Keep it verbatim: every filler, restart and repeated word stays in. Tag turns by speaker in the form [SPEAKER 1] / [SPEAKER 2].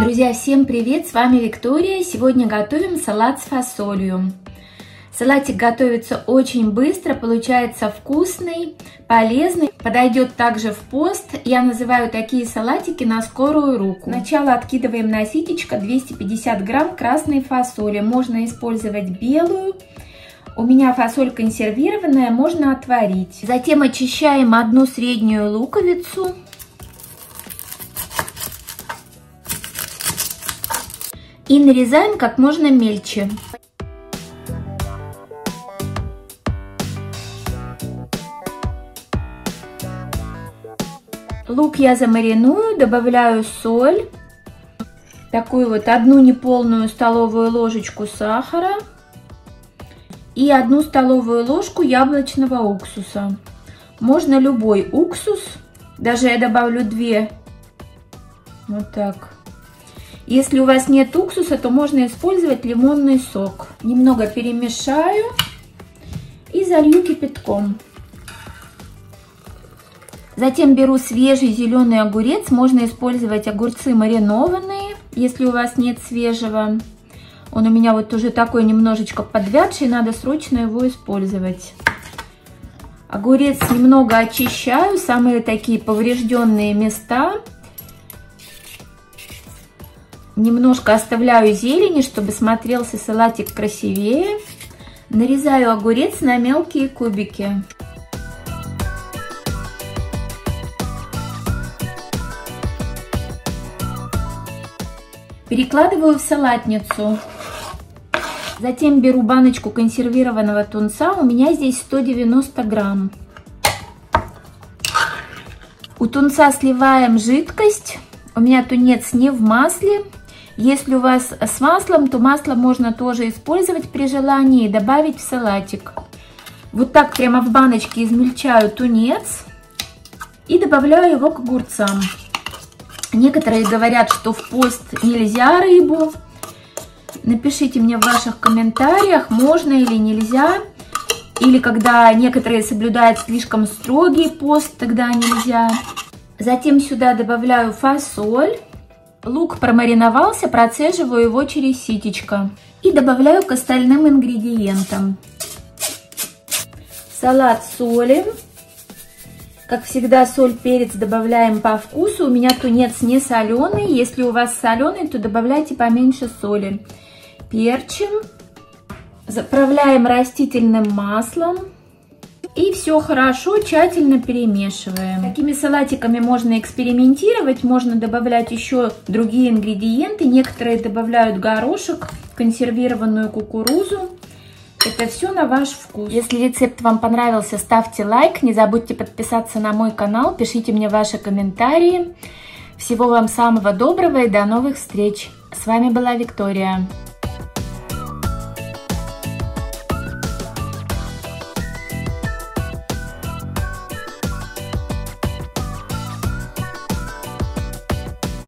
[SPEAKER 1] Друзья, всем привет! С вами Виктория. Сегодня готовим салат с фасолью. Салатик готовится очень быстро, получается вкусный, полезный. Подойдет также в пост. Я называю такие салатики на скорую руку. Сначала откидываем на ситечко двести пятьдесят грамм красной фасоли. Можно использовать белую. У меня фасоль консервированная, можно отварить. Затем очищаем одну среднюю луковицу. И нарезаем как можно мельче. Лук я замариную, добавляю соль, такую вот одну неполную столовую ложечку сахара и одну столовую ложку яблочного уксуса. Можно любой уксус, даже я добавлю две, вот так. Если у вас нет уксуса, то можно использовать лимонный сок. Немного перемешаю и залью кипятком. Затем беру свежий зеленый огурец. Можно использовать огурцы маринованные, если у вас нет свежего. Он у меня вот уже такой немножечко подвядший, надо срочно его использовать. Огурец немного очищаю, самые такие поврежденные места. Немножко оставляю зелени, чтобы смотрелся салатик красивее. Нарезаю огурец на мелкие кубики. Перекладываю в салатницу. Затем беру баночку консервированного тунца. У меня здесь сто девяносто грамм. У тунца сливаем жидкость. У меня тунец не в масле. Если у вас с маслом, то масло можно тоже использовать при желании и добавить в салатик. Вот так прямо в баночке измельчаю тунец и добавляю его к огурцам. Некоторые говорят, что в пост нельзя рыбу. Напишите мне в ваших комментариях, можно или нельзя. Или когда некоторые соблюдают слишком строгий пост, тогда нельзя. Затем сюда добавляю фасоль. Лук промариновался, процеживаю его через ситечко. И добавляю к остальным ингредиентам. Салат солим. Как всегда, соль, перец добавляем по вкусу. У меня тунец не соленый. Если у вас соленый, то добавляйте поменьше соли. Перчим. Заправляем растительным маслом. И все хорошо, тщательно перемешиваем. Такими салатиками можно экспериментировать. Можно добавлять еще другие ингредиенты. Некоторые добавляют горошек, консервированную кукурузу. Это все на ваш вкус. Если рецепт вам понравился, ставьте лайк. Не забудьте подписаться на мой канал. Пишите мне ваши комментарии. Всего вам самого доброго и до новых встреч. С вами была Виктория.